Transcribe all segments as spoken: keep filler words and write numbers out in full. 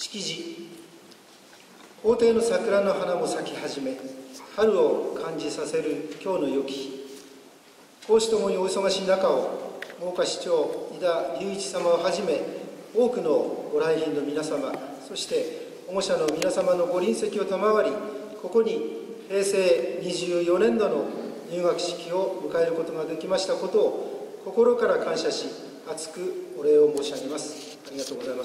式時、校庭の桜の花も咲き始め、春を感じさせる今日の良き日。講師ともにお忙しい中を、真岡市長井田隆一様をはじめ、多くのご来賓の皆様、そして保護者の皆様のご臨席を賜り、ここに平成にじゅうよねんどの入学式を迎えることができましたことを心から感謝し、厚くお礼を申し上げます。ありがとうございます。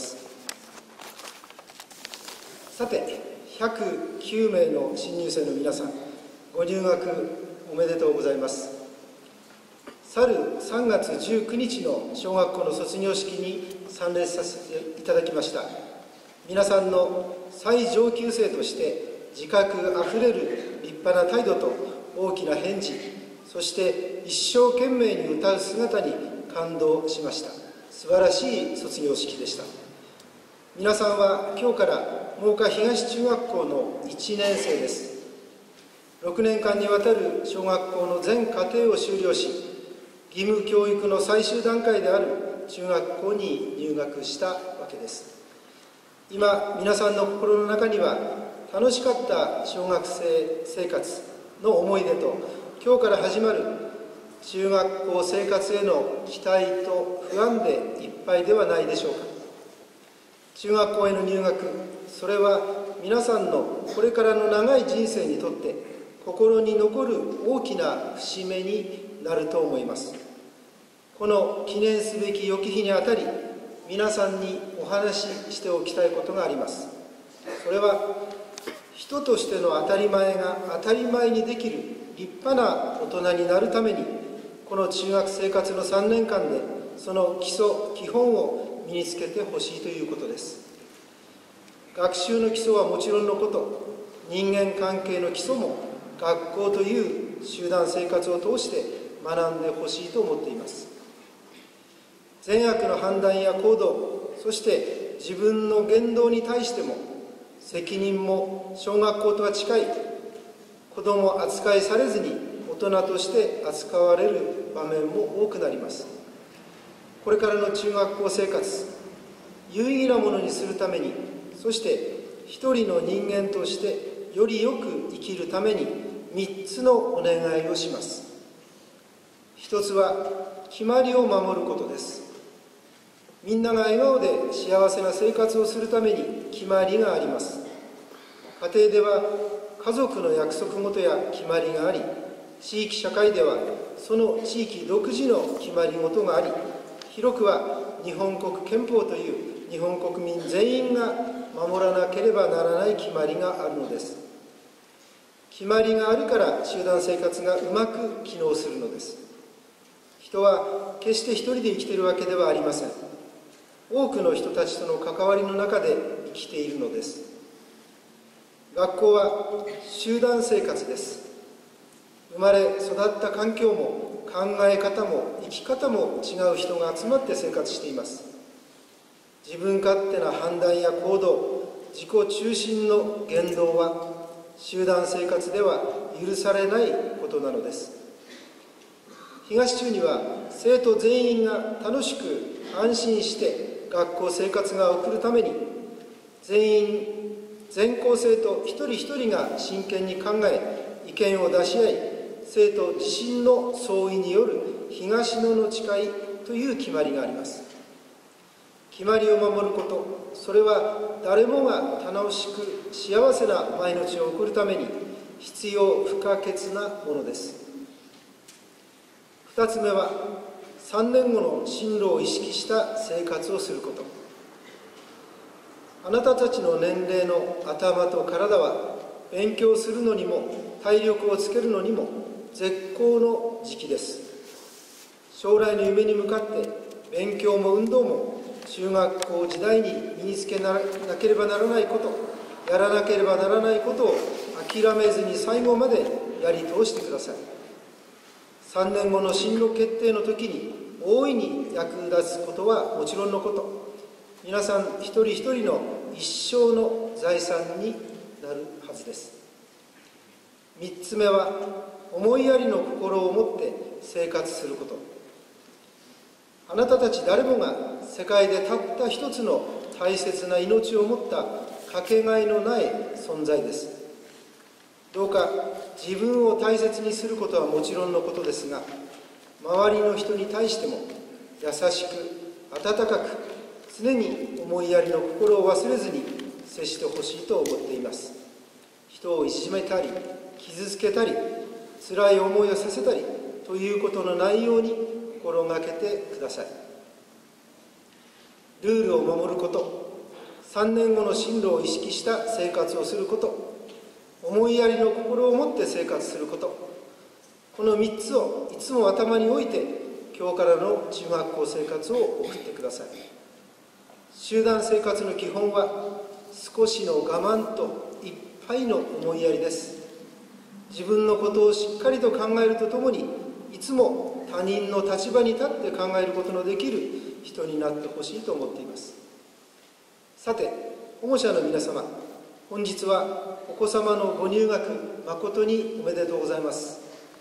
さて、ひゃくきゅうめいの新入生の皆さん、ご入学おめでとうございます。去るさんがつじゅうくにちの小学校の卒業式に参列させていただきました。皆さんの最上級生として自覚あふれる立派な態度と大きな返事、そして一生懸命に歌う姿に感動しました。素晴らしい卒業式でした。皆さんは今日から真岡東中学校のいちねんせいです。ろくねんかんにわたる小学校の全課程を修了し、義務教育の最終段階である中学校に入学したわけです。今、皆さんの心の中には、楽しかった小学生生活の思い出と、今日から始まる中学校生活への期待と不安でいっぱいではないでしょうか。中学校への入学、それは皆さんのこれからの長い人生にとって心に残る大きな節目になると思います。この記念すべき良き日にあたり、皆さんにお話ししておきたいことがあります。それは、人としての当たり前が当たり前にできる立派な大人になるために、この中学生活のさんねんかんでその基礎基本を身につけてほしいということです。学習の基礎はもちろんのこと、人間関係の基礎も学校という集団生活を通して学んでほしいと思っています。善悪の判断や行動、そして自分の言動に対しても責任も小学校とは近い、子ども扱いされずに大人として扱われる場面も多くなります。これからの中学校生活、有意義なものにするために、そして一人の人間としてよりよく生きるためにみっつのお願いをします。一つは決まりを守ることです。みんなが笑顔で幸せな生活をするために決まりがあります。家庭では家族の約束事や決まりがあり、地域社会ではその地域独自の決まり事があり、広くは日本国憲法という日本国民全員が守らなければならない決まりがあるのです。決まりがあるから集団生活がうまく機能するのです。人は決して一人で生きているわけではありません。多くの人たちとの関わりの中で生きているのです。学校は集団生活です。生まれ育った環境も考え方も生き方も違う人が集まって生活しています。自分勝手な判断や行動、自己中心の言動は集団生活では許されないことなのです。東中には生徒全員が楽しく安心して学校生活が送るために、全員全校生徒一人一人が真剣に考え意見を出し合い、生徒自身の総意による東野の誓いという決まりがあります。決まりを守ること、それは誰もが楽しく幸せな毎日を送るために必要不可欠なものです。二つ目は、さんねんごの進路を意識した生活をすること。あなたたちの年齢の頭と体は勉強するのにも体力をつけるのにも絶好の時期です。将来の夢に向かって勉強も運動も中学校時代に身につけなければならないこと、やらなければならないことを諦めずに最後までやり通してください。さんねんごの進路決定の時に大いに役立つことはもちろんのこと、皆さん一人一人の一生の財産になるはずです。みっつめは、思いやりの心を持って生活すること。あなたたち誰もが世界でたった一つの大切な命を持ったかけがえのない存在です。どうか自分を大切にすることはもちろんのことですが、周りの人に対しても優しく温かく、常に思いやりの心を忘れずに接してほしいと思っています。人をいじめたり傷つけたり辛い思いをさせたりということのないように心がけてください。ルールを守ること、さんねんごの進路を意識した生活をすること、思いやりの心を持って生活すること、このみっつをいつも頭に置いて今日からの中学校生活を送ってください。集団生活の基本は少しの我慢といっぱいの思いやりです。自分のことをしっかりと考えるとともに、いつも他人の立場に立って考えることのできる人になってほしいと思っています。さて、保護者の皆様、本日はお子様のご入学誠におめでとうございます。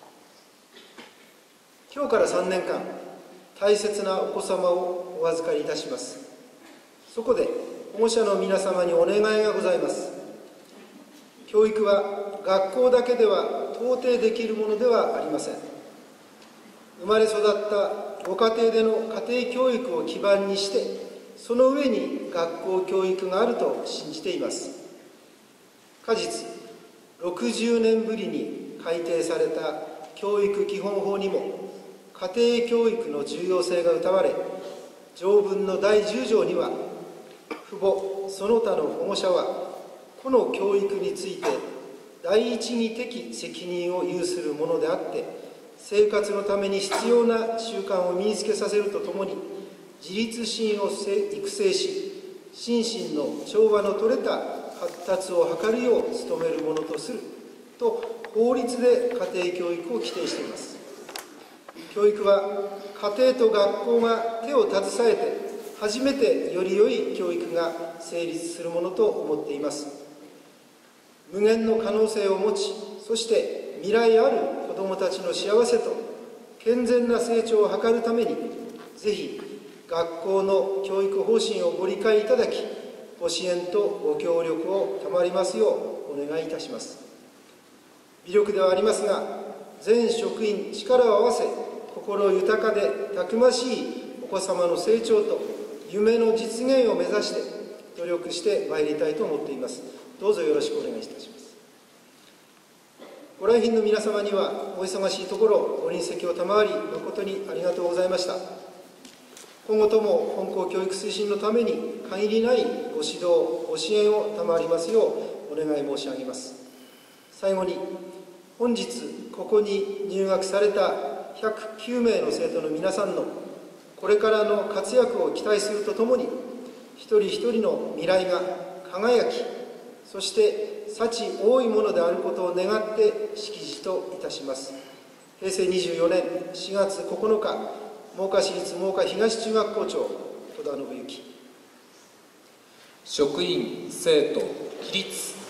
今日からさんねんかん、大切なお子様をお預かりいたします。そこで保護者の皆様にお願いがございます。教育は学校だけでは到底できるものではありません。生まれ育ったご家庭での家庭教育を基盤にして、その上に学校教育があると信じています。過日、ろくじゅうねんぶりに改定された教育基本法にも、家庭教育の重要性が謳われ、条文のだいじゅうじょうには、父母その他の保護者は個の教育について第一義的責任を有するものであって、生活のために必要な習慣を身につけさせるとともに、自立心を育成し、心身の調和の取れた発達を図るよう努めるものとすると法律で家庭教育を規定しています。教育は家庭と学校が手を携えて初めてより良い教育が成立するものと思っています。無限の可能性を持ち、そして未来ある子どもたちの幸せと健全な成長を図るために、ぜひ学校の教育方針をご理解いただき、ご支援とご協力を賜りますようお願いいたします。微力ではありますが、全職員力を合わせ、心豊かでたくましいお子様の成長と夢の実現を目指して努力してまいりたいと思っています。どうぞよろしくお願いいたします。ご来賓の皆様にはお忙しいところご臨席を賜り誠にありがとうございました。今後とも本校教育推進のために限りないご指導ご支援を賜りますようお願い申し上げます。最後に、本日ここに入学されたひゃくきゅうめいの生徒の皆さんのこれからの活躍を期待するとともに、一人一人の未来が輝き、そして幸多いものであることを願って式辞といたします。へいせいにじゅうよねんしがつここのか、真岡市立真岡東中学校長、戸田信之。 職員、生徒、起立。